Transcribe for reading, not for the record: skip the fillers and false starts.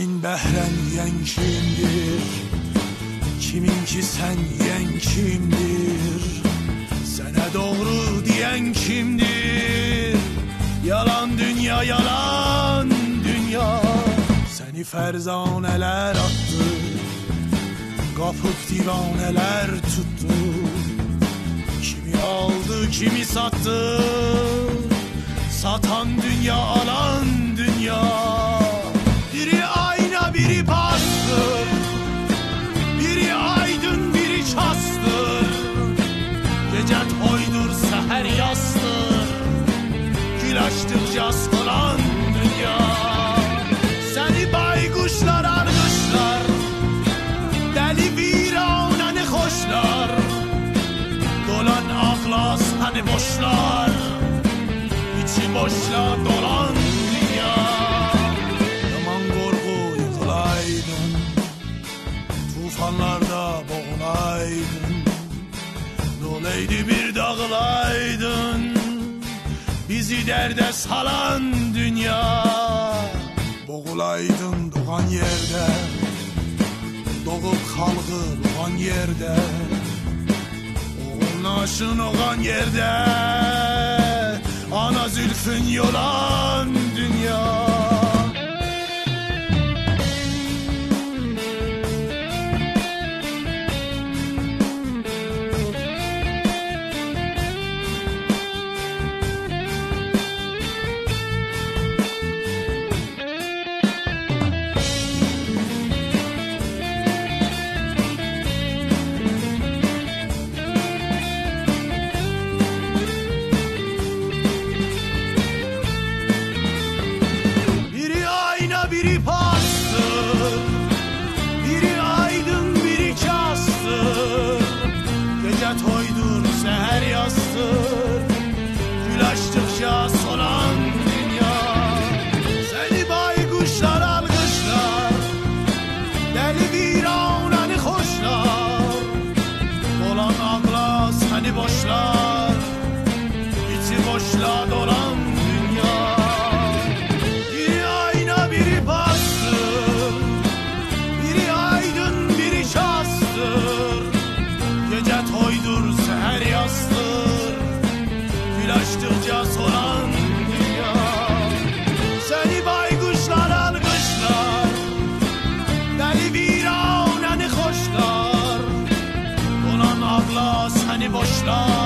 Senin behren yiyen kimdir? Kiminki sen yiyen kimdir? Sana doğru diyen kimdir? Yalan dünya, yalan dünya. Seni ferzaneler attı, kapıp divaneler tuttu. Kimi aldı, kimi sattı. Satan dünya, alan dünya. Biri ayna, biri pastır. Biri aydın, biri çastır. Gece toydur, seher yastır. Gül açtıkça solan dünya. Seni baykuşlar almışlar. Deli viraneni hoşlar. Dolan ağla seni boşlar. İçi boşla dolan dünya. Yaman korku yıkılaydın, tufanlarda boğulaydın. Doleydi bir dağılaydın, bizi derde salan dünya. Boğulaydın doğan yerde, doğup kalkı doğan yerde. Oğul naşın oğan yerde, ana zülfün yolan dünya. Biri pastır, biri aydın, biri kastır. Gece toydur, seher yastır. Gül açtıkça solan dünya. Seni baykuşlar alkışlar. Deli viraneni hoşlar. Dolan ağla seni boşlar. İçi boşla dolan dünya. Biri bastır, biri aydın, biri çastır. Gece toydur, seher yastır. Gül açtıkça solan dünya. Seni baykuşlar alkışlar. Deli viraneni hoşlar. Dolan ağla seni boşlar.